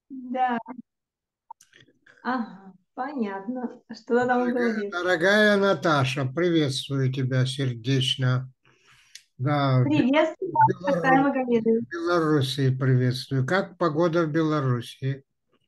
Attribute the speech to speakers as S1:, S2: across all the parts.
S1: Да, ага, понятно. Что ты там говоришь?
S2: Дорогая Наташа, приветствую тебя сердечно. Да,
S1: Приветствую вас, Такая Магомедовна.
S2: В Белоруссии приветствую. Как погода в Белоруссии?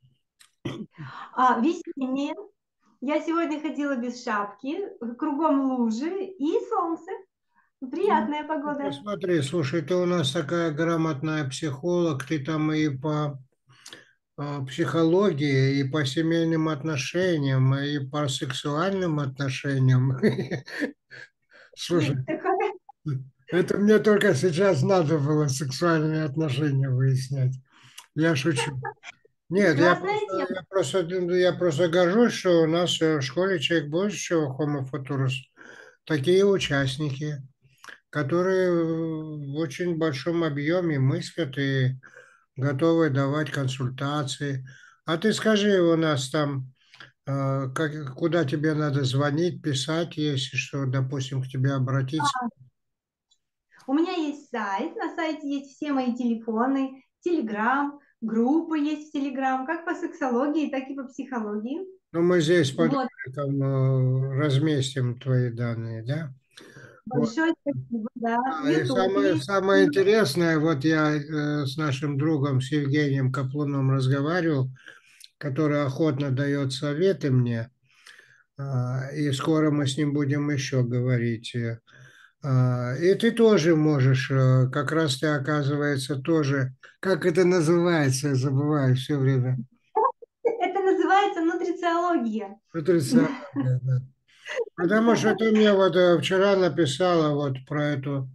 S1: Весеннее. Я сегодня ходила без шапки, кругом лужи и солнце.
S2: Ну,
S1: Приятная
S2: ты
S1: погода.
S2: посмотри, слушай, ты у нас такая грамотная психолог, ты там и по психологии, и по семейным отношениям, и по сексуальным отношениям. Слушай,
S1: Есть такое.
S2: это мне только сейчас надо было сексуальные отношения выяснять. Я шучу. Нет,
S1: Прекрасная тема.
S2: я просто горжусь, что у нас в школе «Человек будущего» Homo Futurus такие участники, которые в очень большом объеме мыслят и готовы давать консультации. А ты скажи, у нас там, куда тебе надо звонить, писать, если что, допустим, к тебе обратиться.
S1: У меня есть сайт, на сайте есть все мои телефоны, Телеграм, группы есть в Телеграм, как по сексологии, так и по психологии.
S2: Ну, мы здесь под
S1: Вот,
S2: роликом разместим твои данные, да? Вот.
S1: большое спасибо, да.
S2: И
S1: YouTube есть.
S2: самое интересное, вот я с нашим другом, с Евгением Каплуном разговаривал, который охотно дает советы мне, и скоро мы с ним будем еще говорить. И ты тоже можешь, как раз ты, оказывается, тоже, как это называется, я забываю все время,
S1: Это называется нутрициология.
S2: нутрициология, да. Потому что ты мне вот вчера написала вот про эту,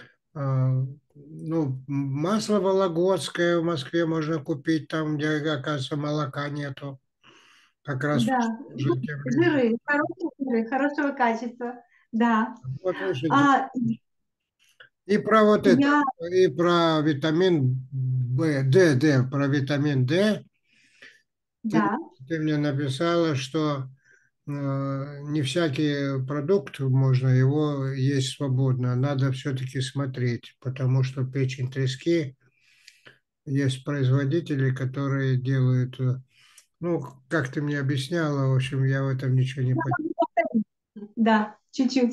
S2: ну, масло вологодское в Москве можно купить, там, где, оказывается, молока нету, как раз
S1: Да,
S2: уже тем людям.
S1: жиры, хорошие жиры, хорошего качества. Да.
S2: Вот видишь,
S1: А,
S2: и про вот это,
S1: я,
S2: и про витамин про витамин D, ты,
S1: да,
S2: ты мне написала, что не всякий продукт можно его есть свободно, надо все-таки смотреть, потому что печень трески есть производители, которые делают, ну, как ты мне объясняла, в общем, я в этом ничего не понимаю.
S1: да, чуть-чуть.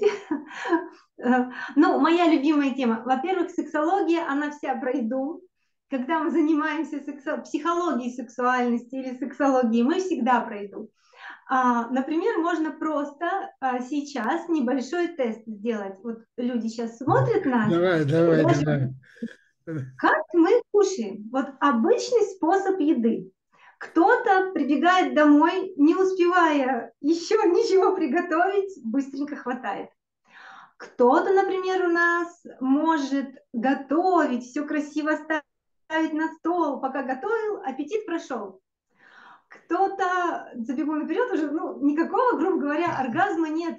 S1: Ну, моя любимая тема. Во-первых, сексология, она вся про еду. Когда мы занимаемся психологией сексуальности или сексологией, мы всегда про еду. Например, можно просто сейчас небольшой тест сделать. Вот люди сейчас смотрят нас,
S2: Давай,
S1: и
S2: давай,
S1: даже
S2: давай.
S1: как мы кушаем. Вот обычный способ еды. Кто-то прибегает домой, не успевая еще ничего приготовить, быстренько хватает. Кто-то, например, у нас может готовить, все красиво ставить на стол, пока готовил, аппетит прошел. Кто-то, забегу наперед, уже ну, никакого, грубо говоря, оргазма нет.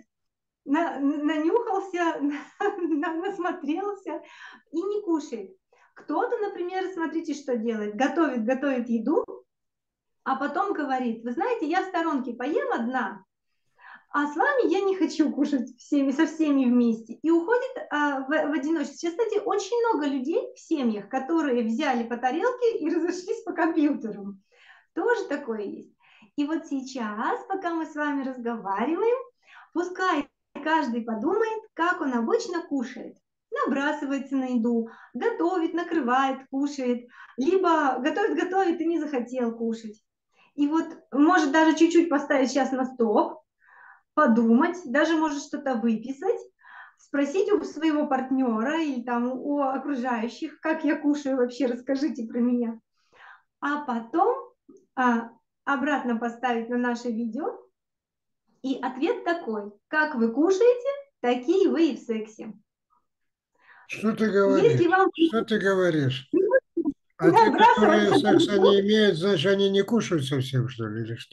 S1: Нанюхался, насмотрелся и не кушает. Кто-то, например, смотрите, что делает. Готовит еду, а потом говорит, вы знаете, я в сторонке поем одна, а с вами я не хочу кушать со всеми вместе. И уходит в одиночестве. Сейчас, кстати, очень много людей в семьях, которые взяли по тарелке и разошлись по компьютеру. Тоже такое есть. И вот сейчас, пока мы с вами разговариваем, пускай каждый подумает, как он обычно кушает. Набрасывается на еду, готовит, накрывает, кушает, либо готовит и не захотел кушать. И вот может даже чуть-чуть поставить сейчас на стоп, подумать, даже может что-то выписать, спросить у своего партнера или там у окружающих, как я кушаю вообще, расскажите про меня. А потом а, обратно поставить на наше видео. И ответ такой, как вы кушаете, такие вы и в сексе.
S2: Что ты
S1: Если
S2: говоришь?
S1: вам
S2: Что ты говоришь? А те, которые
S1: набрасываться
S2: секса
S1: на
S2: не имеют, значит, они не кушают совсем, что ли, или что?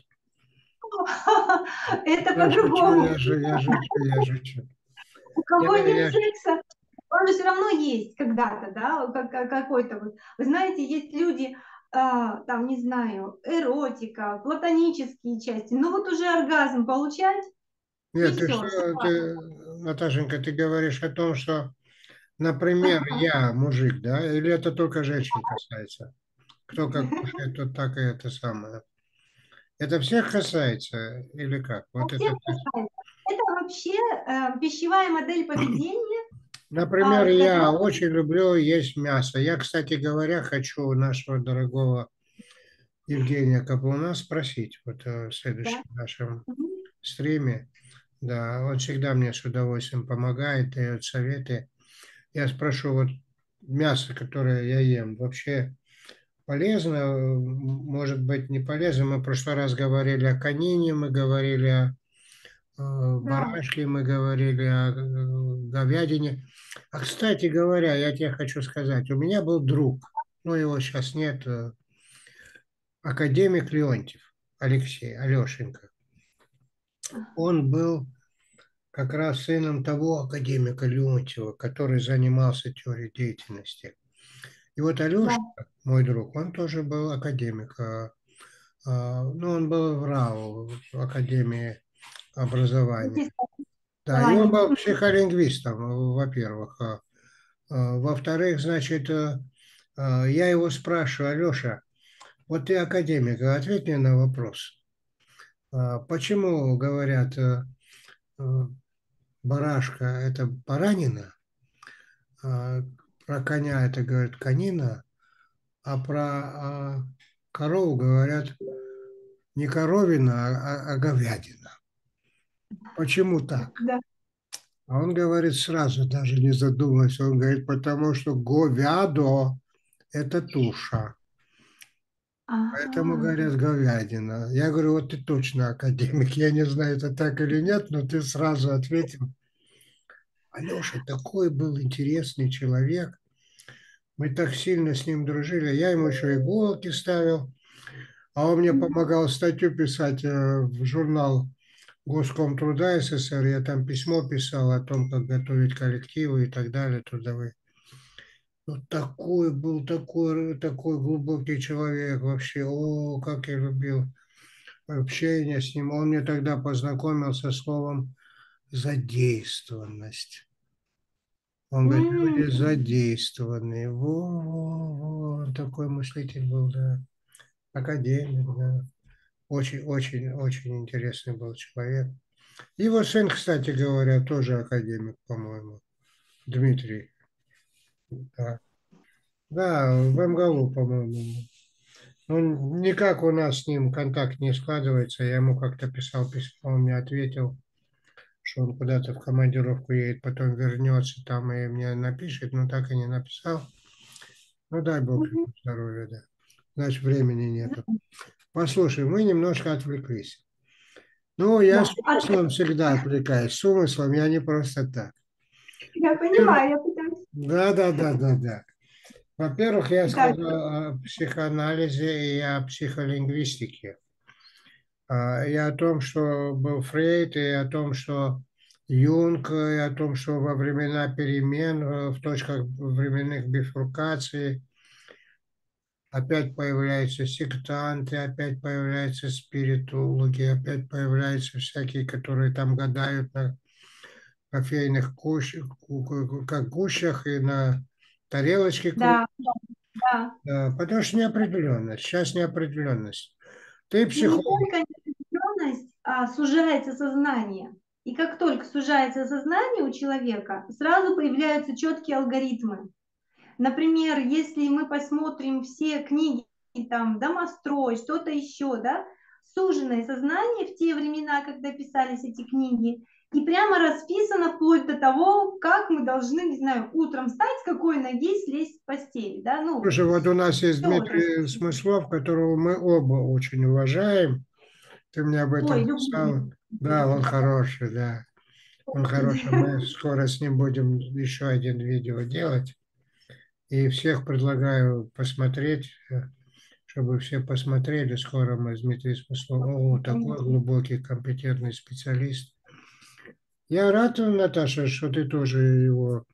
S1: это
S2: Я шучу,
S1: по-другому.
S2: я шучу, я шучу.
S1: У кого нет
S2: Я
S1: секса, он же все равно есть когда-то, да, какой-то вот. Вы знаете, есть люди, там, не знаю, эротика, платонические части, ну вот уже оргазм получать, и
S2: Нет, ты
S1: все.
S2: что, Наташенька, ты говоришь о том, что, например, я мужик, да, или это только женщин касается? кто как кушает, тот так и это самое. Это всех касается или как?
S1: У
S2: Вот
S1: всех
S2: это.
S1: касается. Это вообще пищевая модель поведения,
S2: Например, я
S1: которая...
S2: очень люблю есть мясо. Я, кстати говоря, хочу у нашего дорогого Евгения Каплуна спросить вот в
S1: Да.
S2: следующем нашем
S1: Мгм.
S2: стриме. Да, он всегда мне с удовольствием помогает, дает советы. Я спрошу, вот мясо, которое я ем, вообще полезно, может быть, не полезно. Мы в прошлый раз говорили о конине, мы говорили о
S1: Да.
S2: барашке, мы говорили о говядине. А, кстати говоря, я тебе хочу сказать, у меня был друг, но его сейчас нет, академик Леонтьев Алексей, Алешенька. Он был как раз сыном того академика Леонтьева, который занимался теорией деятельности. И вот
S1: Да.
S2: Алеша, мой друг, он тоже был академик. Ну, он был в РАО, в Академии образования. Да, и он
S1: Образование.
S2: был психолингвистом, во-первых. Во-вторых, значит, я его спрашиваю: Алеша, вот ты академик, а ответь мне на вопрос. Почему говорят, э, барашка – это баранина, а про коня это говорят конина, а про корову говорят не коровина, а говядина? Почему так?
S1: Да.
S2: А он говорит сразу, даже не задумываясь, он говорит, потому что говядо – это туша. Поэтому
S1: Ага.
S2: говорят говядина. Я говорю, вот ты точно академик. Я не знаю, это так или нет, но ты сразу ответил. Алеша такой был интересный человек. Мы так сильно с ним дружили. Я ему еще иголки ставил, а он мне
S1: Мгм.
S2: помогал статью писать в журнал Госкомтруда СССР. Я там письмо писал о том, как готовить коллективы и так далее, трудовые. Ну, такой был, такой глубокий человек вообще. О, как я любил общение с ним. Он мне тогда познакомил со словом задействованность. Он говорит,
S1: М.
S2: люди задействованные. Во, он такой мыслитель был, да. Академик, да. Очень интересный был человек. Его сын, кстати говоря, тоже академик, по-моему. Дмитрий. Да, да, в МГУ, по-моему. Ну, никак у нас с ним контакт не складывается. Я ему как-то писал письмо, он мне ответил, что он куда-то в командировку едет, потом вернется там и мне напишет, но так и не написал. Ну, дай бог ему
S1: Мгм.
S2: здоровья, да. Значит, времени нету. Послушай, мы немножко отвлеклись. Ну, я с
S1: Да.
S2: умыслом всегда отвлекаюсь. С умыслом я не просто так.
S1: Я понимаю, я пытаюсь.
S2: Да, да, да, да, да. Во-первых, я
S1: Итак,
S2: сказал о психоанализе и о психолингвистике. И о том, что был Фрейд, и о том, что Юнг, и о том, что во времена перемен, в точках временных бифуркаций опять появляются сектанты, опять появляются спиритологи, опять появляются всякие, которые там гадают на кофейных как гущах и на тарелочке.
S1: да, да.
S2: Да, потому что неопределенность. Сейчас неопределенность. Ты
S1: И не
S2: психолог.
S1: только неопределенность, а сужается сознание. И как только сужается сознание у человека, сразу появляются четкие алгоритмы. Например, если мы посмотрим все книги, там, «Домострой», что-то еще, да, суженное сознание в те времена, когда писались эти книги, и прямо расписано вплоть до того, как мы должны, не знаю, утром встать, с какой ноги слезть с постели, да, ну,
S2: Слушай, вот у нас есть
S1: все вот
S2: Дмитрий
S1: расписано.
S2: Смыслов, которого мы оба очень уважаем. Ты мне об
S1: Ой,
S2: этом
S1: люблю.
S2: писал. Да, он хороший, да. Он хороший. Мы скоро с ним будем еще один видео делать. И всех предлагаю посмотреть, чтобы все посмотрели. Скоро мы с Дмитрием Смысловым. О, такой
S1: Конечно.
S2: глубокий, компетентный специалист. Я рад, Наташа, что ты тоже его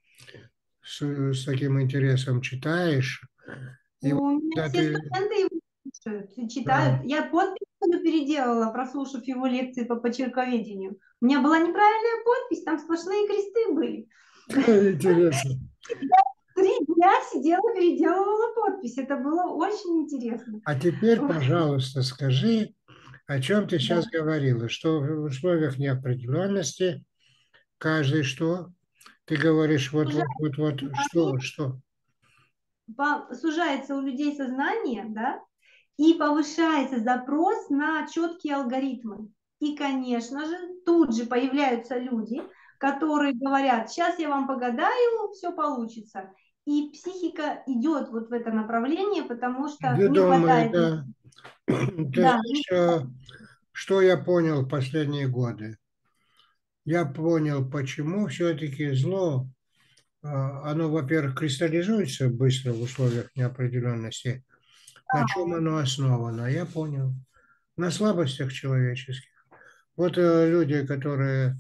S2: с таким интересом читаешь. И вот
S1: У меня
S2: когда
S1: все
S2: ты...
S1: студенты его слушают и
S2: Да,
S1: читают. Я подпись свою переделала, прослушав его лекции по почерковедению. У меня была неправильная подпись, там сплошные кресты были.
S2: интересно.
S1: 3 дня сидела, переделывала подпись. Это было очень интересно.
S2: А теперь, пожалуйста, скажи, о чем ты
S1: Да.
S2: сейчас говорила, что в условиях неопределенности каждый что? Ты говоришь, что?
S1: Сужается у людей сознание, да, и повышается запрос на четкие алгоритмы. И, конечно же, тут же появляются люди, которые говорят, сейчас я вам погадаю, все получится. И психика идет вот в это направление, потому что
S2: Ты
S1: не
S2: думаешь,
S1: хватает...
S2: да. Ты
S1: Да,
S2: знаешь, что я понял в последние годы? Я понял, почему все-таки зло, оно, во-первых, кристаллизуется быстро в условиях неопределенности. На чем оно основано? Я понял. На слабостях человеческих. Вот люди, которые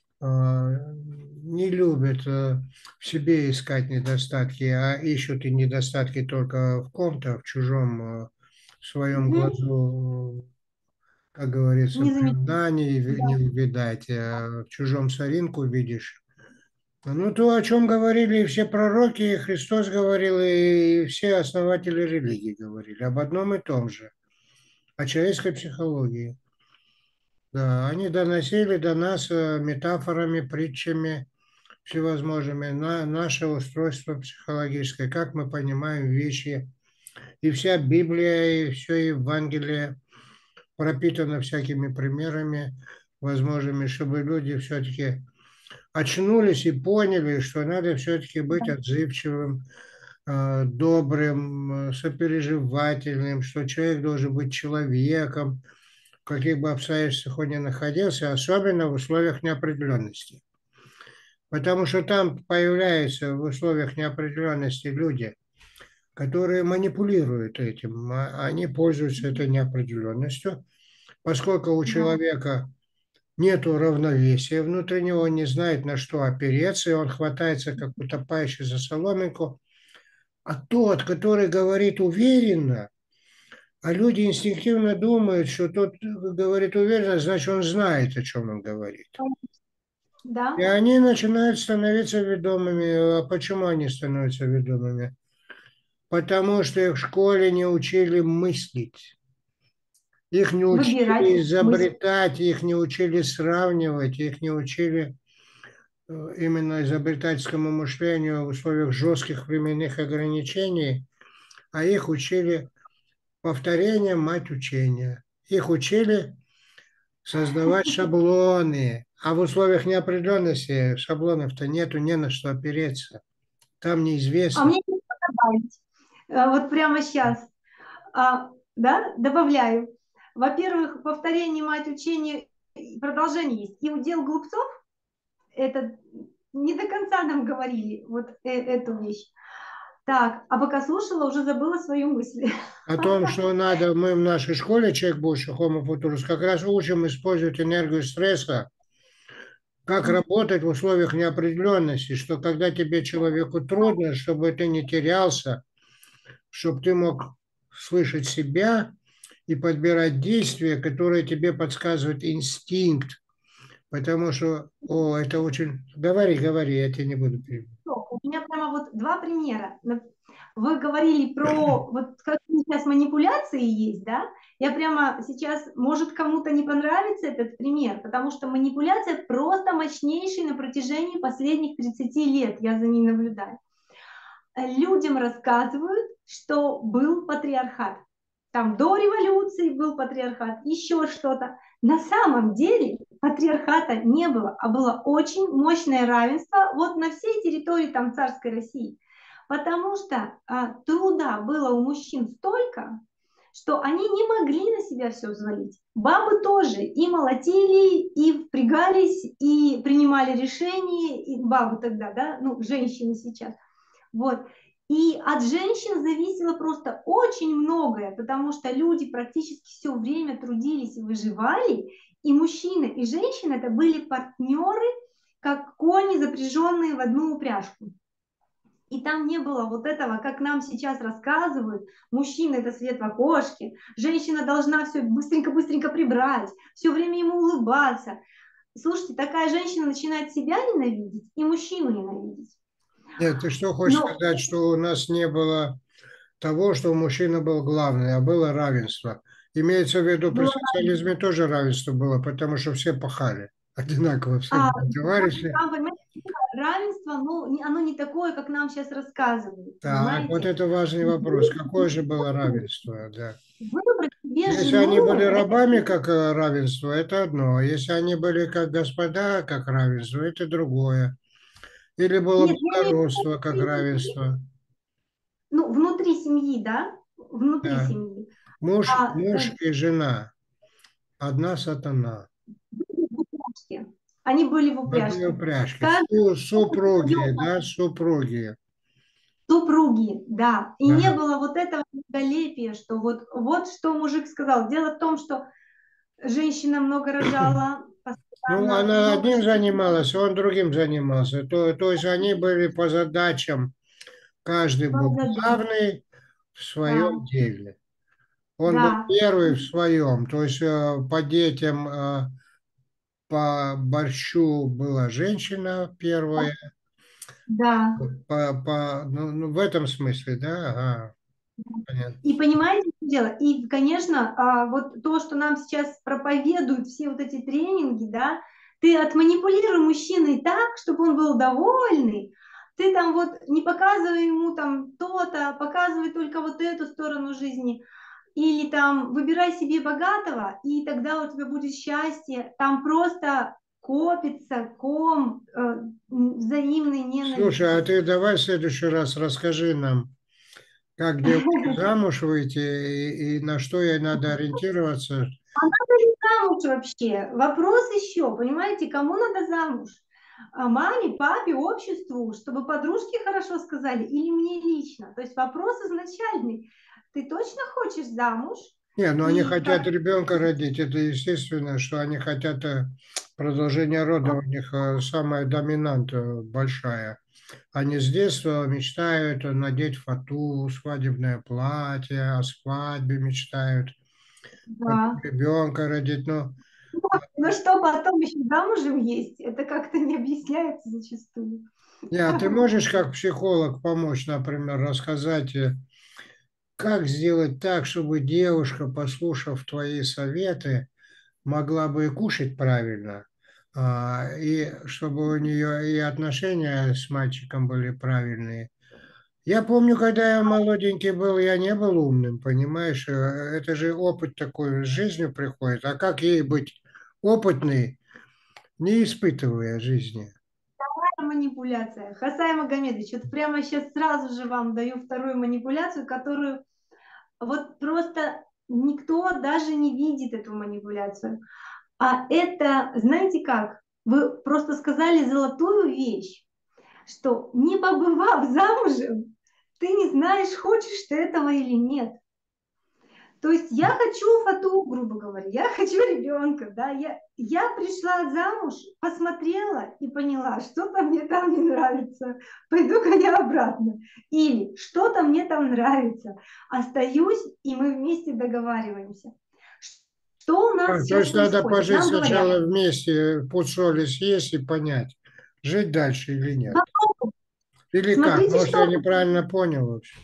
S2: не любят в себе искать недостатки, а ищут и недостатки только в ком-то, в чужом, в своем
S1: угу.
S2: глазу, как говорится,
S1: Не замечаю.
S2: бревна
S1: Да.
S2: не видать, а в чужом соринку видишь. Ну, то, о чем говорили и все пророки, и Христос говорил, и все основатели религии говорили, об одном и том же, о человеческой психологии. Да, они доносили до нас метафорами, притчами, всевозможными на наше устройство психологическое, как мы понимаем вещи. И вся Библия, и все Евангелие пропитано всякими примерами возможными, чтобы люди все-таки очнулись и поняли, что надо все-таки быть отзывчивым, добрым, сопереживательным, что человек должен быть человеком, в каких бы обстоятельствах он ни находился, особенно в условиях неопределенности. Потому что там появляются в условиях неопределенности люди, которые манипулируют этим, они пользуются этой неопределенностью, поскольку у
S1: Да.
S2: человека нету равновесия внутреннего, он не знает, на что опереться, и он хватается, как утопающий за соломинку. А тот, который говорит уверенно, а люди инстинктивно думают, что тот говорит уверенно, значит, он знает, о чем он говорит. И
S1: Да.
S2: они начинают становиться ведомыми. А почему они становятся ведомыми? Потому что их в школе не учили мыслить. Их не
S1: Выбирать
S2: учили
S1: мысль.
S2: изобретать, их не учили сравнивать, их не учили именно изобретательскому мышлению в условиях жестких временных ограничений, а их учили повторение, мать учения. Их учили создавать шаблоны, а в условиях неопределенности шаблонов-то нету, не на что опереться. Там
S1: А
S2: неизвестно.
S1: мне есть что добавить. Вот прямо сейчас. Да, добавляю. Во-первых, повторение мать учения, продолжение есть. И удел глупцов, это не до конца нам говорили вот эту вещь. Так, а пока слушала, уже забыла свою мысль.
S2: О том, что надо, мы в нашей школе «Человек будущего» Homo Futurus как раз учим использовать энергию стресса, как работать в условиях неопределенности, что когда тебе, человеку, трудно, чтобы ты не терялся, чтобы ты мог слышать себя и подбирать действия, которые тебе подсказывает инстинкт. Потому что, это очень... Говори, я тебя не буду перебивать.
S1: У меня прямо вот 2 примера. Вы говорили про вот как сейчас манипуляции есть, да? Я прямо сейчас, может, кому-то не понравится этот пример, потому что манипуляция просто мощнейшая на протяжении последних 30 лет, я за ней наблюдаю. Людям рассказывают, что был патриархат. Там до революции был патриархат, еще что-то. На самом деле патриархата не было, а было очень мощное равенство вот на всей территории там царской России. Потому что труда было у мужчин столько, что они не могли на себя все взвалить. Бабы тоже и молотили, и впрягались, и принимали решения, и бабы тогда, да, ну, женщины сейчас. Вот. И от женщин зависело просто очень многое, потому что люди практически все время трудились и выживали, и мужчины, и женщины это были партнеры, как кони, запряженные в одну упряжку. И там не было вот этого, как нам сейчас рассказывают, мужчина это свет в окошке, женщина должна все быстренько-быстренько прибрать, все время ему улыбаться. Слушайте, такая женщина начинает себя ненавидеть и мужчину ненавидеть.
S2: Нет, ты что хочешь
S1: Но
S2: сказать, что у нас не было того, что мужчина был главный, а было равенство? Имеется в виду, при
S1: было,
S2: социализме тоже равенство было, потому что все пахали одинаково, все
S1: а,
S2: были товарищи.
S1: там, понимаете, равенство, ну, оно не такое, как нам сейчас рассказывают,
S2: Так, вот
S1: понимаете?
S2: это важный вопрос. Какое же было равенство, да?
S1: Выбрать себе
S2: Если они были
S1: жену, это
S2: рабами, как равенство, это одно. Если они были как господа, как равенство, это другое. Или было
S1: нет, я имею в
S2: благородство, как
S1: виду,
S2: равенство.
S1: ну, внутри семьи, да, внутри
S2: Да.
S1: семьи.
S2: Муж,
S1: А
S2: муж и жена. Одна сатана.
S1: в упряжке. Они были в
S2: В одной
S1: упряжке.
S2: упряжке.
S1: Каждый
S2: Супруги, да, супруги.
S1: супруги, да. И не
S2: Да.
S1: было вот этого великолепия, что вот что мужик сказал. Дело в том, что женщина много рожала,
S2: Ну,
S1: постоянно
S2: она
S1: много
S2: одним
S1: что.
S2: занималась, он другим занимался. То есть они были по задачам, каждый был главный в своем
S1: Да,
S2: деле. Он был
S1: да,
S2: первый в своем, то есть по детям, по борщу была женщина первая,
S1: да.
S2: ну, в этом смысле, да, ага, понятно.
S1: И понимаете, что дело? И, конечно, вот то, что нам сейчас проповедуют все вот эти тренинги, да, ты отманипулируй мужчиной так, чтобы он был довольный, ты там вот не показывай ему там то-то, показывай только вот эту сторону жизни, или там выбирай себе богатого, и тогда у тебя будет счастье, там просто копится ком взаимной
S2: Слушай, а
S1: ненависти.
S2: ты давай в следующий раз расскажи нам, как девушке замуж выйти и на что ей надо ориентироваться.
S1: Надо ли замуж вообще? Вопрос еще, понимаете, кому надо замуж? Маме, папе, обществу, чтобы подружки хорошо сказали, или мне лично? То есть вопрос изначальный. Ты точно хочешь замуж?
S2: Не, ну они
S1: И
S2: хотят
S1: как
S2: ребенка родить, это естественно, что они хотят продолжение рода, у них самая доминанта большая. Они с детства мечтают надеть фату, свадебное платье, о свадьбе мечтают, потом
S1: да.
S2: ребенка родить. Ну,
S1: Но что потом еще замужем есть, это как-то не объясняется зачастую.
S2: не, а ты можешь как психолог помочь, например, рассказать, как сделать так, чтобы девушка, послушав твои советы, могла бы и кушать правильно, и чтобы у нее и отношения с мальчиком были правильные. Я помню, когда я молоденький был, я не был умным, понимаешь? Это же опыт такой с жизнью приходит. А как ей быть опытной, не испытывая жизни?
S1: Манипуляция. Хасай Магомедович, вот прямо сейчас сразу же вам даю вторую манипуляцию, которую вот просто никто даже не видит эту манипуляцию. А это, знаете как, вы просто сказали золотую вещь, что не побывав замужем, ты не знаешь, хочешь ты этого или нет. То есть я хочу фату, грубо говоря, я хочу ребенка, да, я пришла замуж, посмотрела и поняла, что-то мне там не нравится, пойду-ка я обратно. Или что-то мне там нравится, остаюсь, и мы вместе договариваемся. Что у нас
S2: То
S1: сейчас
S2: есть надо
S1: происходит?
S2: пожить
S1: Нам говорят,
S2: сначала вместе, пуд соли съесть и понять, жить дальше или нет. Или как?
S1: смотрите,
S2: Может, я
S1: что
S2: неправильно понял вообще.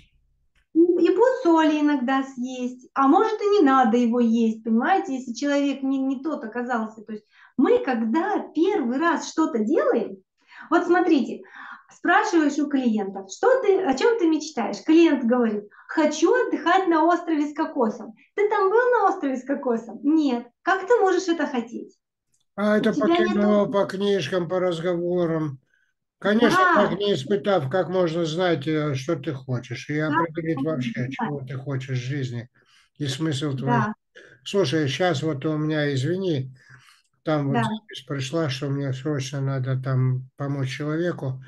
S1: и пуд соли иногда съесть, а может и не надо его есть, понимаете, если человек не тот оказался. То есть мы, когда первый раз что-то делаем, вот смотрите, спрашиваешь у клиентов, что ты, о чем ты мечтаешь? Клиент говорит, хочу отдыхать на острове с кокосом. Ты там был на острове с кокосом? Нет. Как ты можешь это хотеть?
S2: А
S1: У
S2: это по
S1: тебя нету...
S2: кино, по книжкам, по разговорам. Конечно, так
S1: Да,
S2: не испытав, как можно знать, что ты хочешь, и
S1: да,
S2: определить вообще, чего ты хочешь в жизни и смысл твоей.
S1: да,
S2: Слушай, сейчас вот у меня, извини, там вот
S1: да.
S2: запись пришла, что мне срочно надо там помочь человеку.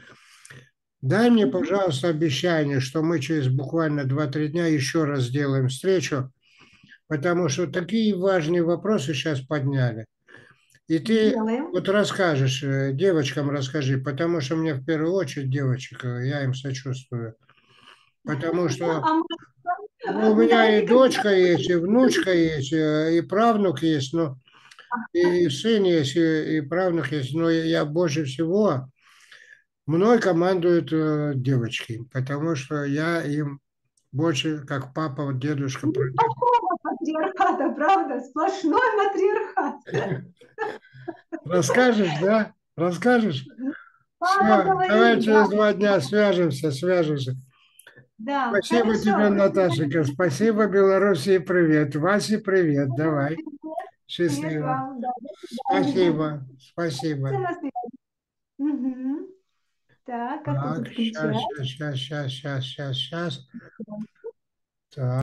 S2: Дай мне,
S1: Мгм.
S2: пожалуйста, обещание, что мы через буквально 2-3 дня еще раз сделаем встречу, потому что такие важные вопросы сейчас подняли. И ты
S1: Сделаем.
S2: вот расскажешь, девочкам расскажи, потому что мне в первую очередь девочек, я им сочувствую. Потому что
S1: А
S2: ну, у меня
S1: знаете,
S2: и
S1: как
S2: дочка есть, и внучка есть, и правнук есть, ну, и сын есть, и правнук есть. Но я больше всего Мной командуют девочки, потому что я им больше как папа, вот дедушка, прадедушка.
S1: Никакого матриархата, правда? Сплошной матриархат.
S2: Расскажешь, да? Расскажешь?
S1: Папа
S2: Все, давай
S1: говорит, да,
S2: через 2 дня свяжемся.
S1: да,
S2: Спасибо тебе,
S1: хорошо.
S2: Наташенька. Спасибо, Белоруссии, привет. Васе, привет. Давай.
S1: Привет
S2: Счастливо.
S1: вам, да, до свидания.
S2: Спасибо. Спасибо.
S1: На связи. Мгм. Так, как вы
S2: Так,
S1: тут включаете?
S2: сейчас. Так.